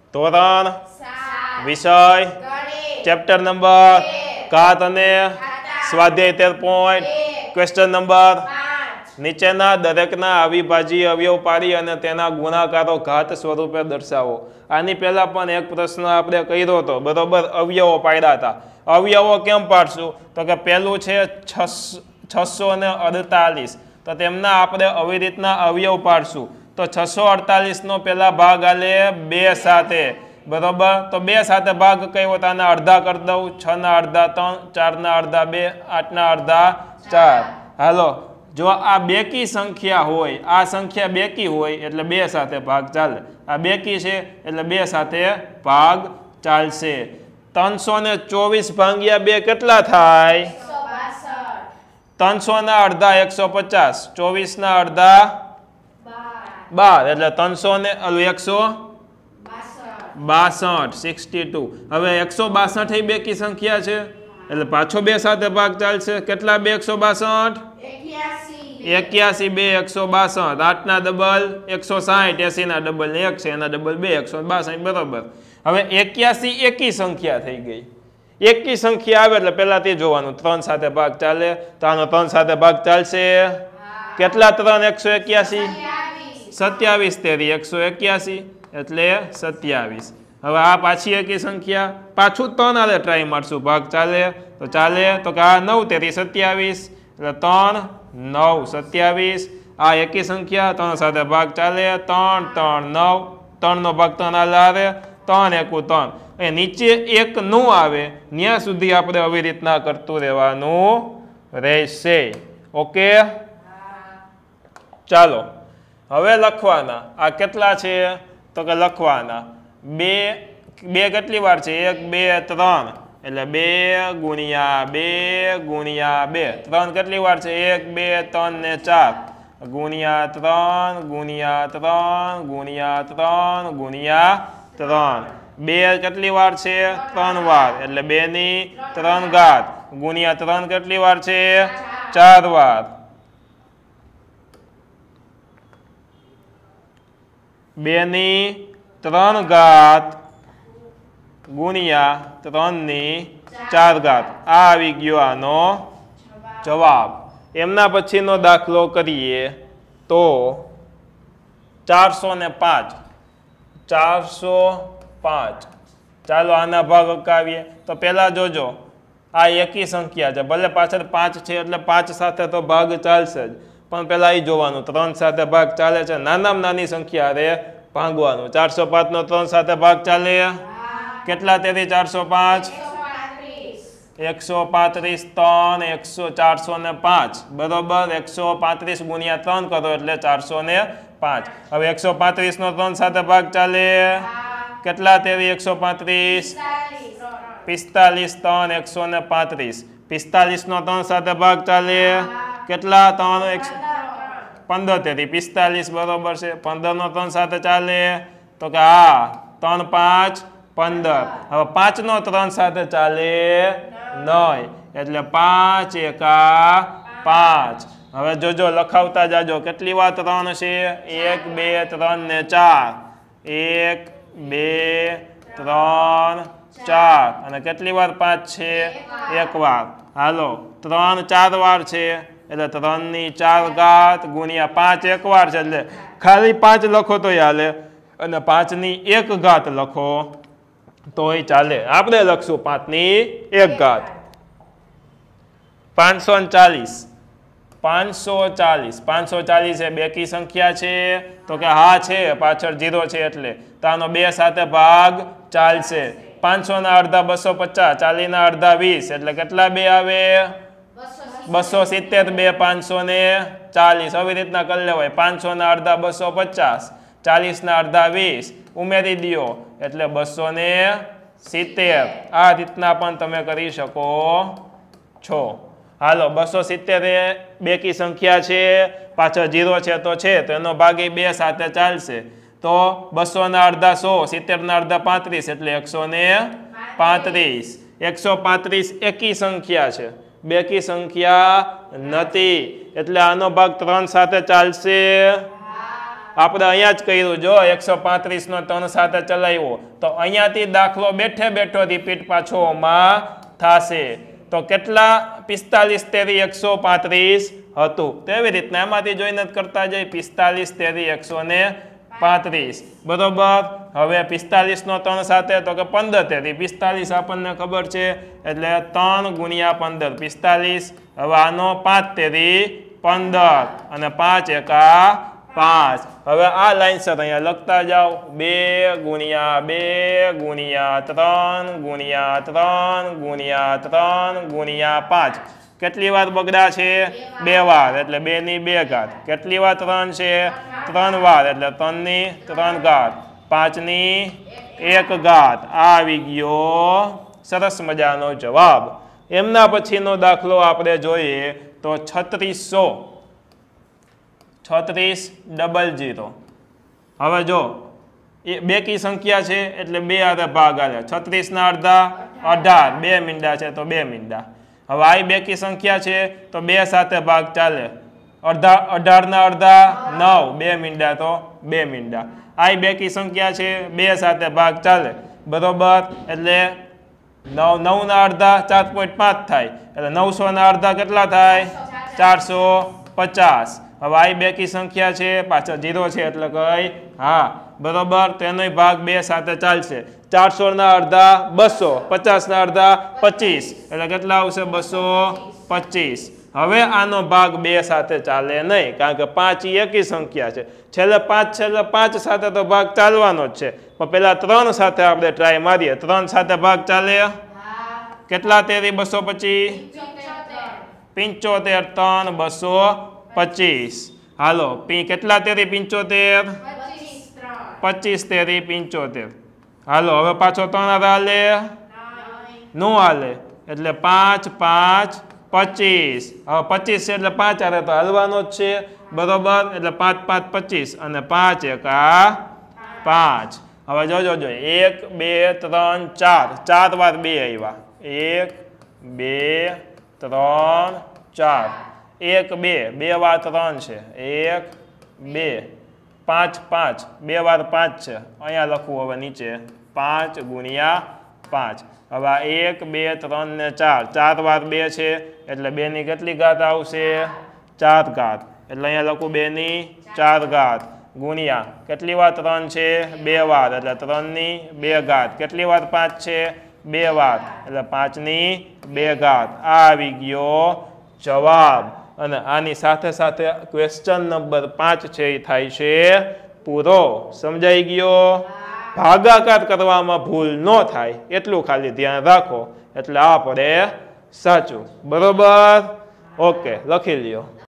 ધોરણ વિષય chapter number ઘાત અને સ્વાધ્યાય 13 પોઈન્ટ ક્વેશ્ચન નંબર નીચેના દરેકના અવિભાજ્ય અવયવ પાડી અને તેના ગુણાકારો ઘાત સ્વરૂપે દર્શાવો. આની પહેલા પણ એક પ્રશ્ન આપણે કર્યો હતો, બરોબર? અવયવો પાડ્યા હતા. અવયવો કેમ પાડશું? તો કે પહેલું છે 648, તો તેમના આપણે આવી રીતના અવયવ પાડશું. તો 648 નો પહેલા ભાગ આલે 2 સાથે, બરોબર? તો 2 સાથે ભાગ કયો? તો આના અડધા કરી દઉં. 6 ના અડધા 3, 4 ના અડધા 2, 8 ના અડધા 4. હાલો, જો આ બેકી સંખ્યા હોય, આ સંખ્યા બેકી હોય એટલે 2 સાથે ભાગ ચાલે. આ બેકી છે એટલે 2 સાથે ભાગ ચાલશે. 324 ભાગ્યા 2 કેટલા થાય? 300 ના અડધા 150, 24 ના અડધા 12, એટલે 300 ને 162. હવે 162 એ બેકી સંખ્યા છે એટલે પાછો 2 સાથે ભાગ ચાલશે. કેટલા 2 162? 81 2 162. 8 ના ડબલ 160, 80 ના ડબલ 1 છે, એના ડબલ 2 162, બરોબર. હવે 81 એકી સંખ્યા થઈ ગઈ. એકી સંખ્યા આવે એટલે પહેલા તે જોવાનું 3 સાથે ભાગ ચાલે, તો આનો 3 સાથે ભાગ ચાલશે. કેટલા 3 181? 27 તેરી 181 એટલે 27. હવે આ પાછી એકી સંખ્યા, પાછું 3 આલે ટ્રાય મારશું, ભાગ ચાલે તો ચાલે. તો કે આ 9 તેરી 27 એટલે 3 9 27. આ એકી સંખ્યા 3 સાથે ભાગ ચાલે. 3 3 9, 3 નો ભાગ 3 આલે આવે, 3 એકુ 3. એ નીચે 1 નું આવે ત્યાં સુધી આપણે આવી રીતના કરતું રહેવાનું રહેશે. ઓકે, ચાલો હવે લખવાના. આ કેટલા છે? તો કે લખવાના 2 કેટલી વાર છે? 1 2 3 એટલે 2 ગુણ્યા 2 ગુણ્યા 2. 3 કેટલી વાર છે? 1 2 3 ને 4 ગુણ્યા 3 ગુણ્યા 3 ગુણ્યા 3 ગુણ્યા 3. 2 કેટલી વાર છે? 3 વાર એટલે 2 ની 3 ઘાત ગુણ્યા 3 કેટલી વાર છે? 4 વાર. 2 ની 3 ઘાત ગુણ્યા 3 ની 4 ઘાત. આ આવી ગયો આનો જવાબ. એમના પછીનો દાખલો કરીએ તો 405. 405. ચાલો આના ભાગ અકાવીએ. તો પહેલા જોજો, આ એકી સંખ્યા છે, ભલે પાછળ 5 છે એટલે 5 સાથે તો ભાગ ચાલશે જ, પણ પહેલા એ જોવાનું 3 સાથે ભાગ ચાલે છે. નાનામાં નાની સંખ્યા રે ભાગવાનું. 405 નો 3 સાથે ભાગ ચાલે. કેટલા તેરી 405? 135 3 405, બરોબર. 135 ગુણ્યા 3 કરો એટલે 405. હવે 135 નો 3 સાથે ભાગ ચાલે. કેટલા તેરી 135? 45 3 135. 45 નો 3 સાથે ભાગ ચાલે. કેટલા? 3 15 તેરી 45, બરોબર છે. 15 નો 3 સાથે ચાલે. તો કે આ 3 5 15. હવે 5 નો 3 સાથે ચાલે નહીં એટલે 5 એકા 5. હવે જોજો લખાવતા જાજો. કેટલી વાર 3 છે? 1 2 3 ને 4. 1 2 3 4. અને કેટલી વાર 5 છે? 1 વાર. હાલો, 3 4 વાર છે એટલે 3 ની 4 ઘાત ગુણ્યા 5 1 વાર છે એટલે ખાલી 5 લખો તો હાલે, અને 5 ની 1 ઘાત લખો તોય ચાલે. આપણે લખશું 5 ની 1 ઘાત. 540. 540 એ બેકી સંખ્યા છે? તો કે હા છે, પાછળ 0 છે એટલે. તો આનો 2 સાથે ભાગ ચાલશે. 500 ના અડધા 250, 40 ના અડધા 20 એટલે કેટલા 2 આવે? 270. 2 540. આવી રીતના કરી લેવાય. 500 ના અડધા 250, 40 ના અડધા 20 ઉમેરી દો એટલે 270. આ રીતના પણ તમે કરી શકો છો. હાલો, 270 એ બેકી સંખ્યા છે, પાછળ 0 છે તો છે, તો એનો ભાગ 2 સાથે ચાલશે. તો 200 ના અડધા 100, 70 ના અડધા 35 એટલે 135. 135 એકી સંખ્યા છે, બેકી સંખ્યા નથી, એટલે આનો ભાગ 3 સાથે ચાલશે. આપણે અહીંયા જ કર્યું જો 135 નો 3 સાથે ચલાવ્યો તો અહીંયાથી દાખલો બેઠે બેઠો રિપીટ પાછો માં થશે તો કેટલા 45 તેરી 135 હતું તેવી રીતના એમાંથી જોઈને જ કરતા જઈએ 45 તેરી 135 બરોબર હવે 45 નો 3 સાથે તો કે 15 તેરી 45 આપણને ખબર છે એટલે 3 ગુણ્યા 15 45 હવે આનો 5 તેરી 15 અને 5 એકા 5 હવે આ લાઈનસર અહીંયા લખતા જાઓ 2 ગુણ્યા 2 ગુણ્યા 3 ગુણ્યા 3 ગુણ્યા 3 ગુણ્યા 5 કેટલી વાર બગડા છે 2 વાર એટલે 2 ની 2 ઘાત કેટલી વાર 3 છે 3 વાર એટલે 3 ની 3 ઘાત 5 ની 1 ઘાત આ આવી ગયો સરસ મજાનો જવાબ એમના પછીનો દાખલો આપણે જોઈએ તો 3600 હવે જો એ બેકી સંખ્યા છે એટલે 2 આધે ભાગ આલે 36 ના અડધા 18 2 મીંડા છે તો 2 મીંડા હવે આ બેકી સંખ્યા છે તો 2 સાથે ભાગ ચાલે 18 ના અડધા 9 2 મીંડા તો 2 મીંડા આ બેકી સંખ્યા છે 2 સાથે ભાગ ચાલે બરોબર એટલે 9 ના અડધા 4.5 થાય એટલે 900 ના અડધા કેટલા થાય 450 હવે આ બેકી સંખ્યા છે પાછળ 0 છે એટલે કઈ હા બરોબર તેનો ભાગ 2 સાથે ચાલશે 400 ના અડધા 200 50 ના અડધા 25 એટલે કેટલા આવશે 225 હવે આનો ભાગ 2 સાથે ચાલે નહીં કારણ કે 5 એકી સંખ્યા છે છેલ્લે 5 સાથે તો ભાગ ચાલવાનો જ છે પણ પેલા 3 સાથે આપણે ટ્રાય મારીએ 3 સાથે ભાગ ચાલે કેટલા તેરી 225 75 3 225 હાલો કેટલા તેરી 75 25 તેરી 75 હાલો હવે પાછો 3 હાલે નો હાલે એટલે 5 5 25 હવે 25 છે એટલે 5 હારે તો હાલવાનો જ છે બરોબર એટલે 5 5 25 અને 5 એકા 5 હવે જોજો 1 2 3 4 4 વાર 2 આવ્યા 1 2 3 4 1 2 2 વાર 3 છે 1 2 5 5 2 વાર 5 છે અહીંયા લખવું હવે નીચે 5 ગુણ્યા 5 હવે 1 2 3 ને 4 4 વાર 2 છે એટલે 2 ની કેટલી ઘાત આવશે 4 ઘાત એટલે અહીંયા લખું 2 ની 4 ઘાત ગુણ્યા કેટલી વાર 3 છે 2 વાર એટલે 3 ની 2 ઘાત કેટલી વાર 5 છે 2 વાર એટલે 5 ની 2 ઘાત આ આવી ગયો જવાબ અને આની સાથે સાથે ક્વેશ્ચન નંબર 5 છે એ થાય છે પૂરો સમજાઈ ગયો ભાગાકાર કરવામાં ભૂલ ન થાય એટલું ખાલી ધ્યાન રાખો એટલે આ પડે સાચું બરોબર ઓકે લખી લ્યો